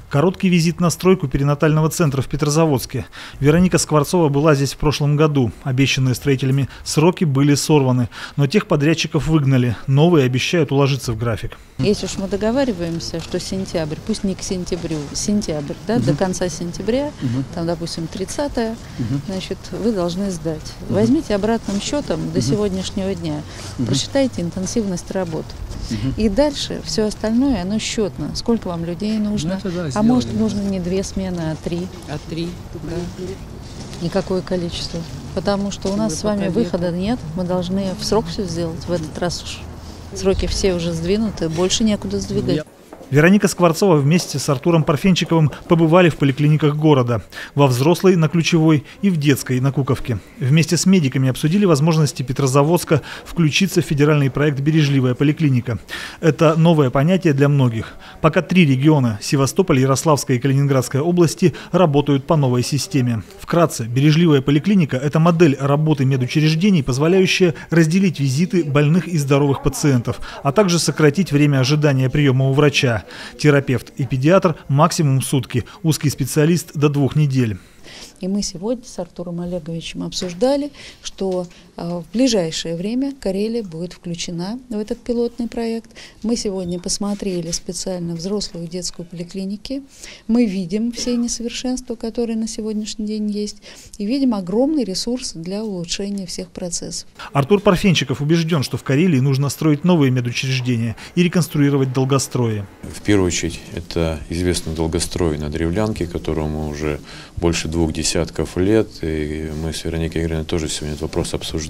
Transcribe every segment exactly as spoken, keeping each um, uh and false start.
Короткий визит на стройку перинатального центра в Петрозаводске. Вероника Скворцова была здесь в прошлом году. Обещанные строителями сроки были сорваны, но тех подрядчиков выгнали. Новые обещают уложиться в график. Если уж мы договариваемся, что сентябрь, пусть не к сентябрю, сентябрь, да, угу. до конца сентября, угу. там, допустим, тридцатое, угу. значит, вы должны сдать. Угу. Возьмите обратным счетом угу. до сегодняшнего дня, угу. просчитайте интенсивность работ. Угу. И дальше все остальное, оно счетно. Сколько вам людей нужно? Ну, да, а может, нужно не две смены, а три. А три. Да. И какое количество? Потому что у нас с вами выхода нет. Мы должны в срок все сделать. В этот раз уж сроки все уже сдвинуты, больше некуда сдвигать. Вероника Скворцова вместе с Артуром Парфенчиковым побывали в поликлиниках города. Во взрослой на Ключевой и в детской на Куковке. Вместе с медиками обсудили возможности Петрозаводска включиться в федеральный проект «Бережливая поликлиника». Это новое понятие для многих. Пока три региона – Севастополь, Ярославская и Калининградская области – работают по новой системе. Вкратце, «Бережливая поликлиника» – это модель работы медучреждений, позволяющая разделить визиты больных и здоровых пациентов, а также сократить время ожидания приема у врача. Терапевт и педиатр максимум сутки, узкий специалист до двух недель. И мы сегодня с Артуром Олеговичем обсуждали, что в ближайшее время Карелия будет включена в этот пилотный проект. Мы сегодня посмотрели специально взрослую и детскую поликлиники. Мы видим все несовершенства, которые на сегодняшний день есть, и видим огромный ресурс для улучшения всех процессов. Артур Парфенчиков убежден, что в Карелии нужно строить новые медучреждения и реконструировать долгострои. В первую очередь, это известный долгострой на Древлянке, которому уже больше двух десятков лет, и мы с Вероникой Игоревной тоже сегодня этот вопрос обсуждали.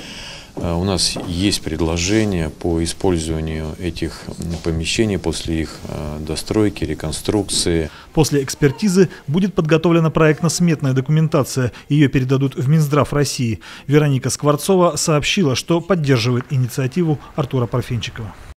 У нас есть предложение по использованию этих помещений после их достройки, реконструкции. После экспертизы будет подготовлена проектно-сметная документация. Ее передадут в Минздрав России. Вероника Скворцова сообщила, что поддерживает инициативу Артура Парфенчикова.